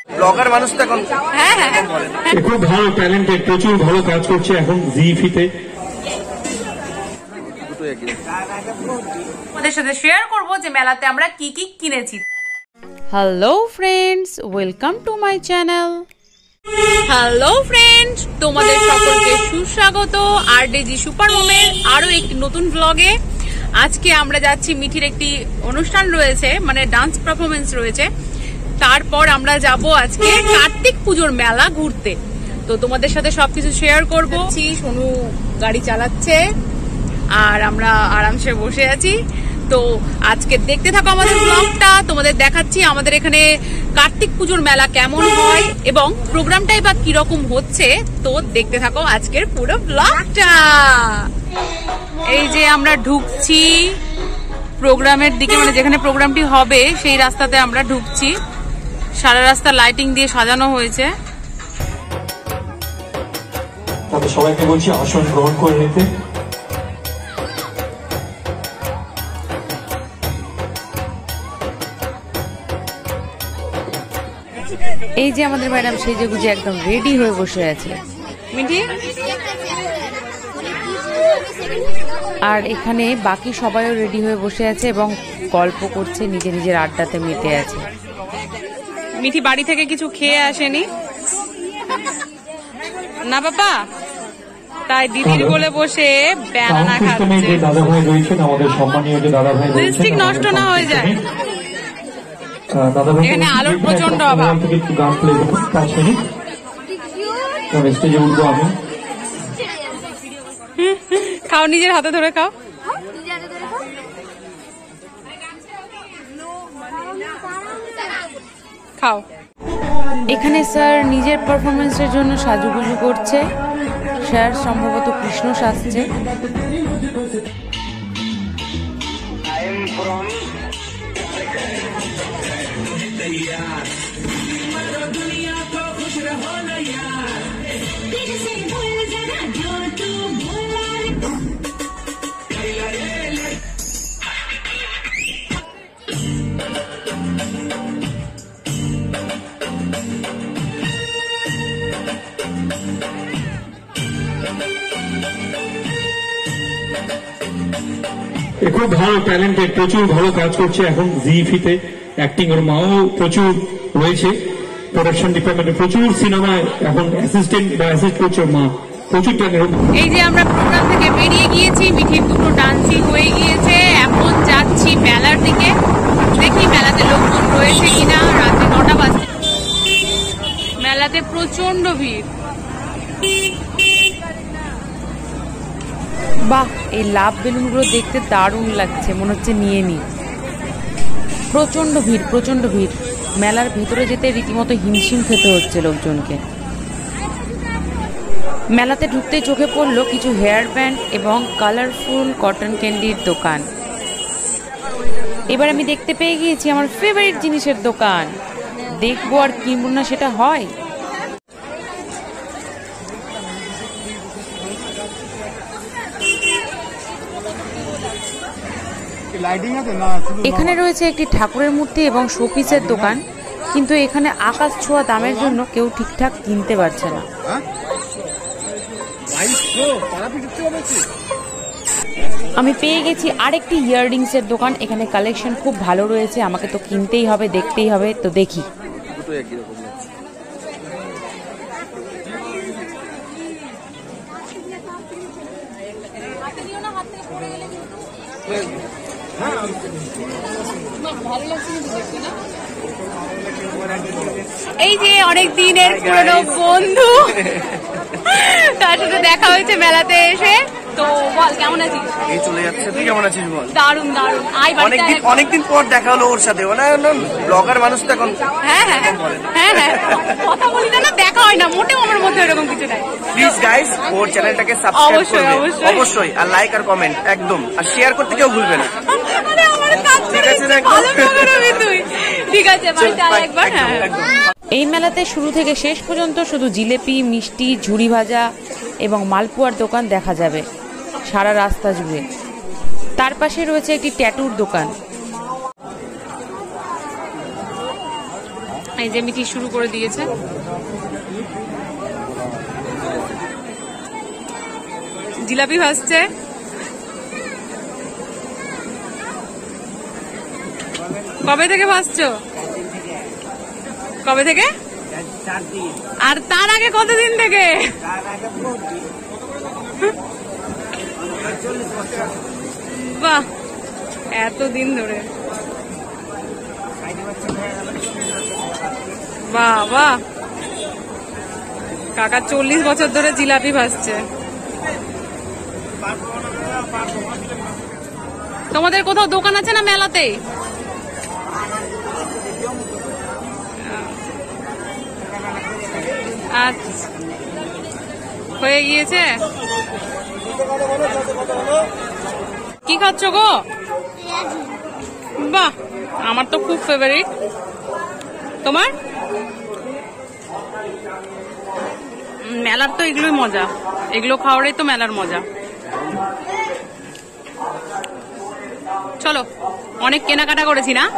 Blogger মানুষ তো এখন খুব ভালো ট্যালেন্টেড, প্রচুর ভালো কাজ করছে এখন জিইফিতে। আমাদের সাথে শেয়ার করব যে মেলাতে আমরা কি কি কিনেছি। Hello friends, welcome to my channel. Hello friends, তোমাদের সকলকে সুস্বাগত আরডিজি সুপার মমের আরো একটি নতুন ব্লগে। আজকে আমরা যাচ্ছি, মিঠির একটি অনুষ্ঠান রয়েছে, মানে ডান্স পারফরমেন্স রয়েছে। তারপর আমরা যাব আজকে কার্তিক পুজোর মেলা ঘুরতে। তো তোমাদের সাথে সবকিছু শেয়ার করব। সোনু গাড়ি চালাচ্ছে আর আমরা আরামসে বসে আছি। তো আজকে দেখতে থাকো আমাদের ব্লগটা, তোমাদের দেখাচ্ছি আমাদের এখানে কার্তিক পুজোর মেলা কেমন হয় এবং প্রোগ্রামটাই বা কিরকম হচ্ছে। তো দেখতে থাকো আজকের পুরো ব্লগটা। এই যে আমরা ঢুকছি প্রোগ্রামের দিকে, মানে যেখানে প্রোগ্রামটি হবে সেই রাস্তাতে আমরা ঢুকছি। সারা রাস্তা লাইটিং দিয়ে সাজানো হয়েছে। তাদের সবাইকে বলছি আসন গ্রহণ করে নিতে। এই যে আমাদের ম্যাডাম সেজে গুজে একদম রেডি হয়ে বসে আছে। মিঠি আর এখানে বাকি সবাইও রেডি হয়ে বসে আছে এবং গল্প করছে, নিজে নিজের আড্ডাতে মেতে আছে। মিঠি বাড়ি থেকে কিছু খেয়ে আসেনি না বাবা, তাই দিদির কোলে বসে ব্যানানা খাচ্ছে। দাদাভাই রয়েছেন, আমাদের সম্মানীয় যে দাদাভাই রয়েছেন, লিপস্টিক নষ্ট না হয়ে যায়। এখানে আলোর প্রচন্ড অভাব। একটু গান প্লে করুন 5 মিনিট, স্টেজে উঠবো আমি। খাও, নিজের হাতে ধরে খাও। খাও। এখানে স্যার নিজের পারফরমেন্সের জন্য সাজুগুজু করছে। স্যার সম্ভবত কৃষ্ণ সাজছে। খুব ভালো ট্যালেন্টেড, প্রচুর ভালো কাজ করছে এখন জিইফিতে। অ্যাক্টিং ওর মাও প্রচুর রয়েছে, প্রোডাকশন ডিপার্টমেন্টে প্রচুর সিনেমায় এখন অ্যাসিস্ট্যান্ট বা অ্যাসিস্ট করছে ওর মা, প্রচুর ট্যালেন্ট। এই যে আমরা প্রোগ্রাম থেকে বেরিয়ে গিয়েছি, মিঠির দুটো ডান্সিং হয়ে গিয়েছে। এখন যাচ্ছি মেলার দিকে, দেখি মেলাতে লোকজন রয়েছে কিনা। রাতে 9টা বাজে, মেলাতে প্রচন্ড ভিড়। বাহ, এই লাভ বেলুনগুলো দেখতে দারুণ লাগছে, মনে হচ্ছে নিয়ে নি। প্রচন্ড ভিড়, প্রচন্ড ভিড়। মেলার ভেতরে যেতে রীতিমতো হিমশিম খেতে হচ্ছে লোকজনকে। মেলাতে ঢুকতে চোখে পড়লো কিছু হেয়ার ব্যান্ড এবং কালারফুল কটন ক্যান্ডির দোকান। এবার আমি দেখতে পেয়ে গিয়েছি আমার ফেভারিট জিনিসের দোকান। দেখবো আর কিনবো না সেটা হয়। এখানে রয়েছে একটি ঠাকুরের মূর্তি এবং শোপিসের দোকান, কিন্তু এখানে আকাশ ছোঁয়া দামের জন্য কেউ ঠিকঠাক কিনতে পারছে না। আমি পেয়ে গেছি আরেকটি ইয়াররিংস এর দোকান। এখানে কালেকশন খুব ভালো রয়েছে, আমাকে তো কিনতেই হবে, দেখতেই হবে। তো দেখি। এই যে অনেক দিনের পুরনো বন্ধু, তার সাথে দেখা হয়েছে মেলাতে এসে। তো বল, কেমন আছিস? এই চলে যাচ্ছে। তুই কেমন আছিস বল? দারুন দারুন। অনেকদিন পর দেখা হলো ওর সাথে। ব্লগার মানুষ তো এখন। হ্যাঁ হ্যাঁ হ্যাঁ, কথা বলি না, দেখা হয় না মোটেও আমার মধ্যে এরকম কিছু নাই। প্লিজ গাইস, ওর চ্যানেলটাকে সাবস্ক্রাইব করবে অবশ্যই, আর লাইক আর কমেন্ট একদম, আর শেয়ার করতে কেউ ভুলবে না। ঠিক আছে, একবার। এই মেলাতে শুরু থেকে শেষ পর্যন্ত শুধু জিলেপি, মিষ্টি, ঝুড়ি ভাজা এবং মালপোয়ার দোকান দেখা যাবে সারা রাস্তা জুড়ে। তার পাশে রয়েছে একটি ট্যাটুর দোকান। এই যে মিঠি শুরু করে দিয়েছে। জিলাপি ভাজছে। কবে থেকে ভাজছো? কবে থেকে? আর তার আগে কতদিন থেকে? বাহ, এতদিন ধরে। বাহ বাহ, কাকা 40 বছর ধরে জিলাপি ভাজছে। তোমাদের কোথাও দোকান আছে না মেলাতেই? আচ্ছা, হয়ে গিয়েছে। কি খাচ্ছ গো? বাহ, আমার তো খুব ফেভারিট। তোমার? মেলার তো এগুলোই মজা, এগুলো খাওয়ারই তো মেলার মজা। চলো, অনেক কেনাকাটা করেছি না?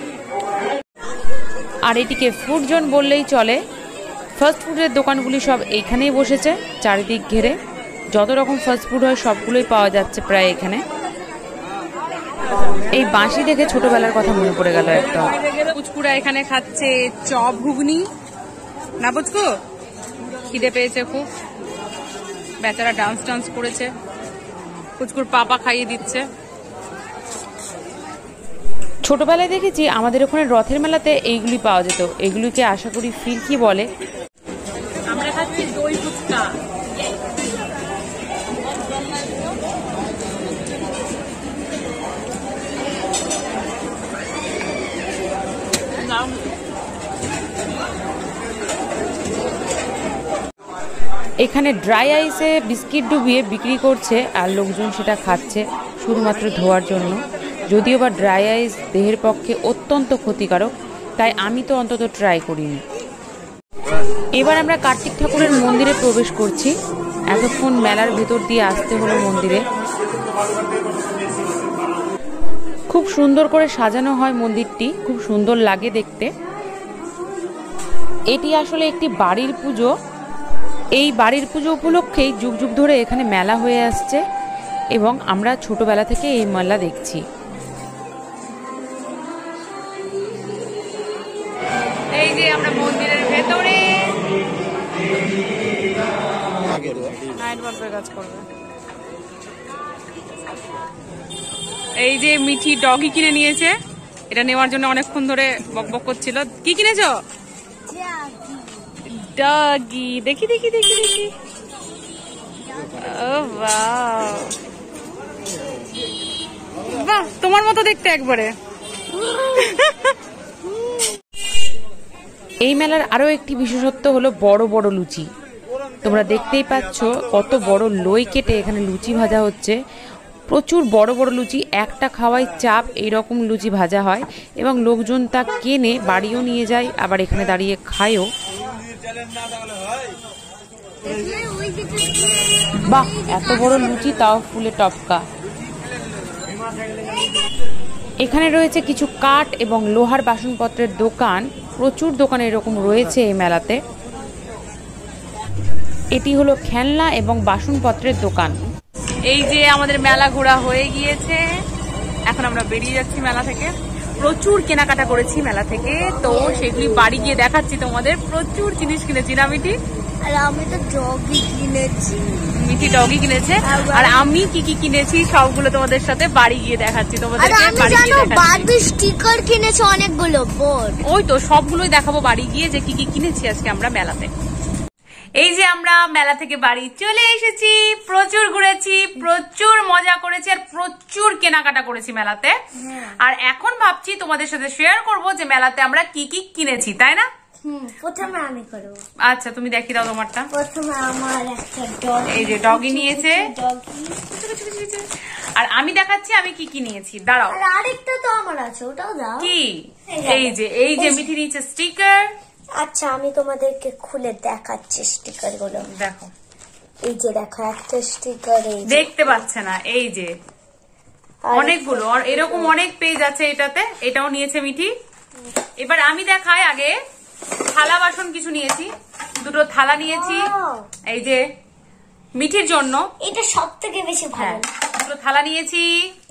আর এটিকে ফুড জোন বললেই চলে। ফাস্ট ফুডের দোকানগুলি সব এইখানেই বসেছে, চারিদিক ঘেরে। যত রকম ফাস্ট ফুড হয় সবগুলোই পাওয়া যাচ্ছে প্রায় এখানে। এই বাঁশি দেখে ছোটবেলার কথা মনে পড়ে গেল একদম। পুচকুরা এখানে খাচ্ছে চপ ঘুগনি না পুচকু? খিদে পেয়েছে খুব, বেচারা ডান্স টান্স করেছে, পুচকুর পাপা খাইয়ে দিচ্ছে। ছোটবেলায় দেখেছি আমাদের ওখানে রথের মেলাতে এইগুলি পাওয়া যেত। এগুলিকে আশা করি ফিরকি বলে। আমরা খাচ্ছি দই ফুচকা। এখানে ড্রাই আইসে বিস্কিট ডুবিয়ে বিক্রি করছে, আর লোকজন সেটা খাচ্ছে শুধুমাত্র ধোয়ার জন্য। যদিও বা ড্রাই আইস দেহের পক্ষে অত্যন্ত ক্ষতিকারক, তাই আমি তো অন্তত ট্রাই করিনি। এবার আমরা কার্তিক ঠাকুরের মন্দিরে প্রবেশ করছি। এতক্ষণ মেলার ভেতর দিয়ে আসতে হলো মন্দিরে। খুব সুন্দর করে সাজানো হয় মন্দিরটি, খুব সুন্দর লাগে দেখতে। এটি আসলে একটি বাড়ির পুজো। এই বাড়ির পুজো উপলক্ষেই যুগ যুগ ধরে এখানে মেলা হয়ে আসছে এবং আমরা ছোটবেলা থেকে এই মেলা দেখছি। এই যে আমরা মন্দিরের ভেতরে, নাইট বাল্বের কাজ করবে। এই যে মিঠি ডগি কিনে নিয়েছে, এটা নেওয়ার জন্য অনেকক্ষণ ধরে বকবক করছিল। কি কিনেছো? ডগি। দেখি দেখি দেখি দেখি। ও বাহ, বাহ, তোমার মতো দেখতে একবারে। এই মেলার আরো একটি বিশেষত্ব হলো বড় বড় লুচি। তোমরা দেখতেই পাচ্ছ কত বড় লই কেটে এখানে লুচি ভাজা হচ্ছে। প্রচুর বড় বড় লুচি, একটা খাওয়াই চাপ এইরকম লুচি ভাজা হয় এবং লোকজন তা কেনে বাড়িও নিয়ে যায়, আবার এখানে দাঁড়িয়ে খায়ও। বাহ, এত বড় লুচি, তাও ফুলে টপকা। এখানে রয়েছে কিছু কাঠ এবং লোহার বাসনপত্রের দোকান। প্রচুর দোকান এরকম রয়েছে এই মেলাতে। এটি হলো খেলনা এবং বাসনপত্রের দোকান। এই যে আমাদের মেলা ঘোরা হয়ে গিয়েছে, এখন আমরা বেরিয়ে যাচ্ছি মেলা থেকে। প্রচুর কেনাকাটা করেছি মেলা থেকে, তো সেগুলি বাড়ি গিয়ে দেখাচ্ছি তোমাদের। প্রচুর জিনিস কিনেছি না মিঠি? আর আমি তো ডগি কিনেছি। মিঠি ডগি কিনেছে, আর আমি কি কি কিনেছি সবগুলো তোমাদের সাথে বাড়ি গিয়ে দেখাচ্ছি তোমাদেরকে। বাড়ি গিয়ে দেখাচ্ছি। বারবি স্টিকার কিনেছি অনেকগুলো বোর্ড। ওই তো সবগুলোই দেখাবো বাড়ি গিয়ে যে কি কি কিনেছি আজকে আমরা মেলাতে। এই যে আমরা মেলা থেকে বাড়ি চলে এসেছি, প্রচুর ঘুরেছি, প্রচুর মজা করেছি, আর প্রচুর কেনাকাটা করেছি মেলাতে। আর এখন ভাবছি তোমাদের সাথে শেয়ার করব যে মেলাতে আমরা কি কি কিনেছি, তাই না? প্রথমে আমি করবো। আচ্ছা, তুমি দেখিয়ে দাও তোমারটা। প্রথমে আমার একটা ডগি। এই যে ডগি নিয়েছে, ডগি। আর আমি দেখাচ্ছি আমি কি কি নিয়েছি। দাঁড়াও, আর আরেকটা তো আমার আছে, ওটাও দাও। কি? এই যে মিঠি নিয়েছে স্টিকার। আচ্ছা, আমি তোমাদেরকে খুলে দেখাচ্ছি স্টিকার গুলো। দেখো, এই যে দেখো একটা স্টিকার। এই দেখতে পাচ্ছে না, এই যে অনেকগুলো, আর এরকম অনেক পেজ আছে এটাতে। এটাও নিয়েছে মিঠি। এবার আমি দেখাই আগে থালা বাসন কিছু নিয়েছি, দুটো থালা নিয়েছি এই যে মিঠির জন্য, এটা সবথেকে বেশি ভালো। দুটো থালা নিয়েছি,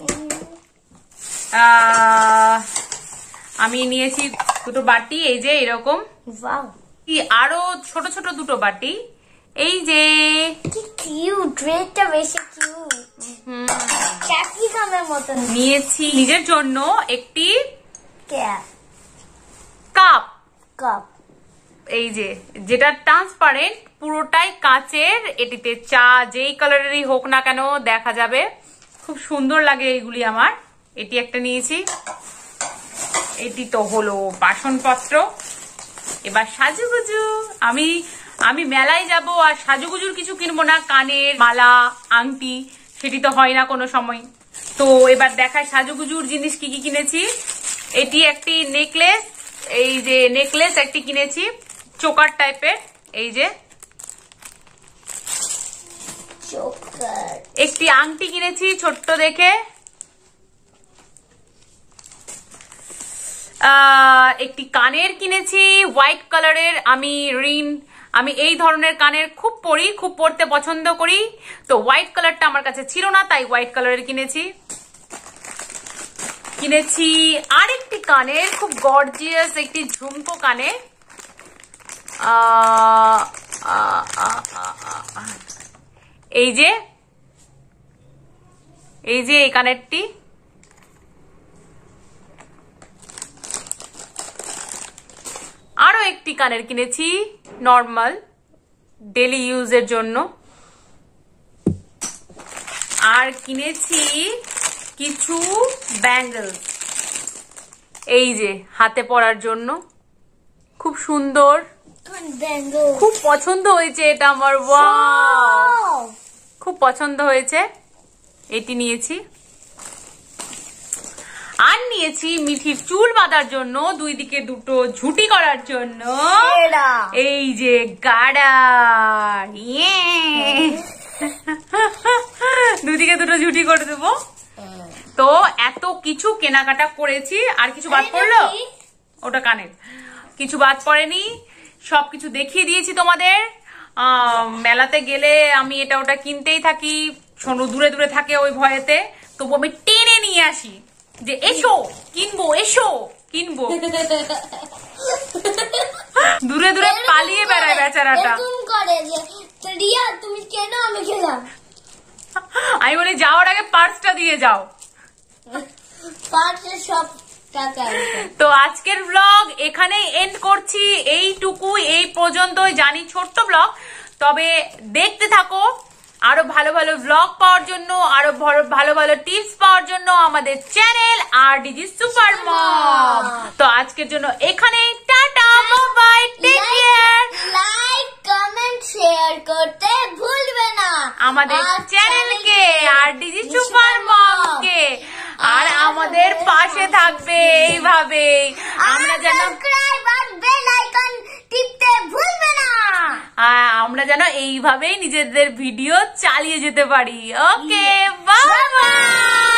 আমি নিয়েছি দুটো বাটি এই যে এরকম, আরো ছোট ছোট দুটো বাটি এই যে, কি কিউট, ড্রেসটা বেশি কিউট, ক্যাপসিকামের মতো। নিয়েছি নিজের জন্য একটি কাপ, এই যে যেটা ট্রান্সপারেন্ট, পুরোটাই কাচের, এটিতে চা যেই কালারেরই হোক না কেন দেখা যাবে, খুব সুন্দর লাগে এইগুলি আমার। এটি একটা নিয়েছি। এটি তো হলো বাসনপত্র। এবার সাজুগুজু, আমি মেলায় যাব আর সাজুগুজুর কিছু কিনবো না, কানের মালা আংটি সেটি তো হয় না কোনো সময়। তো এবার দেখায় সাজুগুজুর জিনিস কি কি কিনেছি। এটি একটি নেকলেস, এই যে নেকলেস একটি কিনেছি চোকার টাইপের, এই যে একটি আংটি কিনেছি ছোট্ট দেখে, একটি কানের কিনেছি হোয়াইট কালারের। আমি এই ধরনের কানের খুব পরতে পছন্দ করি, তো হোয়াইট কালারটা আমার কাছে ছিল না, তাই হোয়াইট কালারের কিনেছি। আরেকটি কানের খুব গর্জিয়াস একটি ঝুমকো কানের, এই যে এই কানেরটি। আরো একটি কানের কিনেছি নর্মাল ডেলি ইউজের জন্য, আর কিনেছি কিছু ব্যাঙ্গেলস এই যে হাতে পরার জন্য, খুব সুন্দর, খুব পছন্দ হয়েছে এটা আমার, ওয়াও খুব পছন্দ হয়েছে। এটি নিয়েছি। আর নিয়েছি মিঠির চুল বাঁধার জন্য, দুই দিকে দুটো ঝুটি করার জন্য এই যে গার্ডার, দুদিকে দুটো ঝুটি করে দেবো। তো এত কিছু কেনাকাটা করেছি, আর কিছু বাদ পড়লো? ওটা কানের, কিছু বাদ পড়েনি, সবকিছু দেখিয়ে দিয়েছি তোমাদের। মেলাতে গেলে আমি এটা ওটা কিনতেই থাকি, শোনো দূরে দূরে থাকে ওই ভয়েতে, তবু আমি টেনে নিয়ে আসি যে এসো কিনবো, এসো কিনবো, দূরে দূরে পালিয়ে বেড়ায় বেচারাটা। তুমি কেন, আমি খেলাম। আমি বলি যাওয়ার আগে পার্সটা দিয়ে যাও, পার্সে সব টাকা। তো আজকের ব্লগ এখানেই এন্ড করছি, এইটুকুই, এই পর্যন্তই। জানি ছোট্ট ব্লগ, তবে দেখতে থাকো। আরো ভালো ভালো ব্লগ পাওয়ার জন্য, আরো ভালো ভালো টিপস পাওয়ার জন্য আমাদের চ্যানেল আরডিজি সুপার মম। তো আজকের জন্য এখানেই, টাটা, bye, take care. Like comment share করতে ভুলবে না আমাদের চ্যানেলকে আরডিজি সুপার মমকে, আর আমাদের পাশে থাকবে এইভাবে, আমরা যেন সাবস্ক্রাইব আর বেল আইকন টিপতে ভুলবে না, আমরা যেন এইভাবেই নিজেদের ভিডিও চালিয়ে যেতে পারি। Okay, bye by.